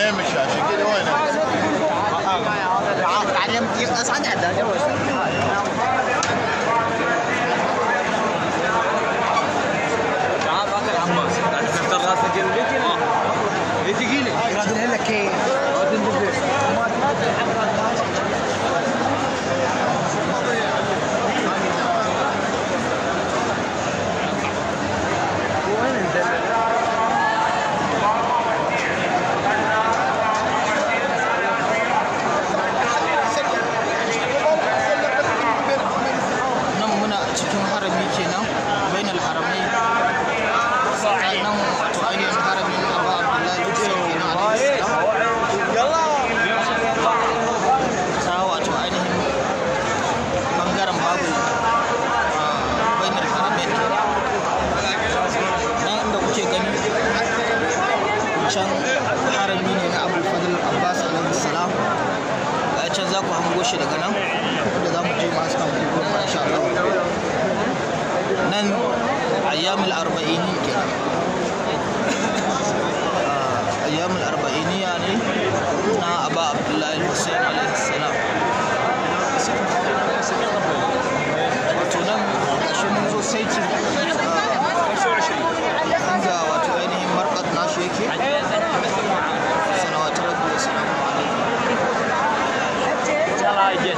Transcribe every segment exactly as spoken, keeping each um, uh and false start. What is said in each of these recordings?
وين مشى عشان كذا وين؟ بعدين اصعد على الدرجه can harami ne na Abul Fadl Abbas alaihi salam. A can za ku hango shi daga nan da za mu je masu kan kuma insha Allah. Nan ayyamul arba'ini kenan. Ayyamul arba'iniya ne na Aba Abdullahi Hussein alaihi salam. Wato nan shi mun zo saiti ga wato ainihin markat nashi yake salawatu rabbi wa salamu alaihi.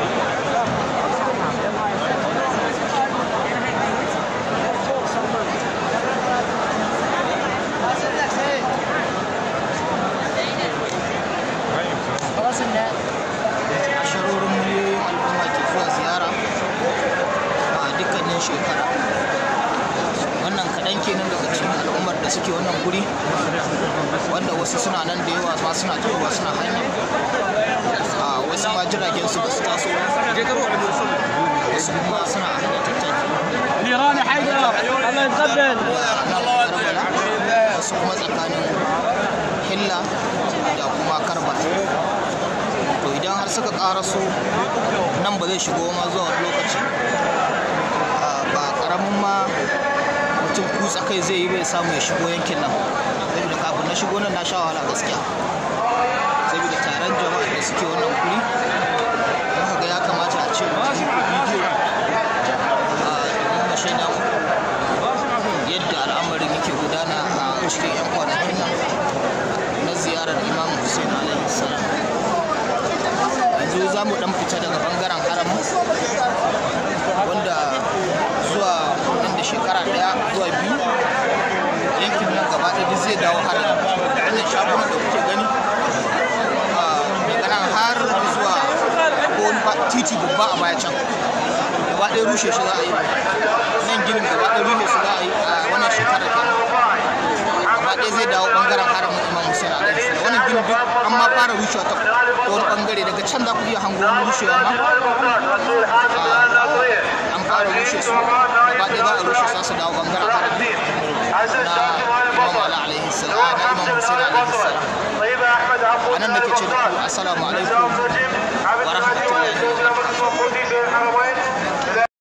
Asharorin miliyoyin al'umma ke zuwa ziyara a dukkanin shekara. Wannan kaɗan kenan daga cikin al'ummar da suke wannan guri, wanda wasu suna nan da yawa ma suna tafiya suna hanya, a wasu ma jiragen su ba su taso, wasu kuma suna a hanyar tattaki. Lirani Haidar, Allah ya tabbata. Wasu kuma tsakanin Hilla da kuma Karbala. To idan har suka ƙaraso nan ba zai shigo ma zuwa lokaci, ba ƙaramin ma mutum kutsa kai zai yi bai samu ya shigo yankin nan, saboda kafin na shigo nan na sha wahala gaskiya, saboda taron jama'a da suke wannan guri. Muka ga ya kamata a ce mutum bidiyo a domin shaida yadda al'amarin yake gudana a cikin 'yan kwanakin nan na ziyarar Imam Hussein alaihi salam. Yanzu za mu dan fita daga bangaren haram, wanda zuwa nan da shekara daya zuwa biyu yankin nan gaba ɗaya zai dawo haram. Wannan shagunan da kuke gani daga nan har zuwa wani titi babba a baya can gaba ɗaya rushe shi za a yi. Nan ginin gaba ɗaya rushe shi za a yi a wannan shekarar kenan. Gaba ɗaya zai dawo bangaren haramin Imam Hussein alaihi salam. Wannan ginin duk an ma fara rushewa ta wani bangare, daga can za ku iya hango wani rushewa ma an fara rushe su gaba ɗaya za a rushe su su dawo bangaren harami na Imam Ali alaihi salam, na Imam Hussein alaihi salam. A nan nake ce da ku assalamu alaikum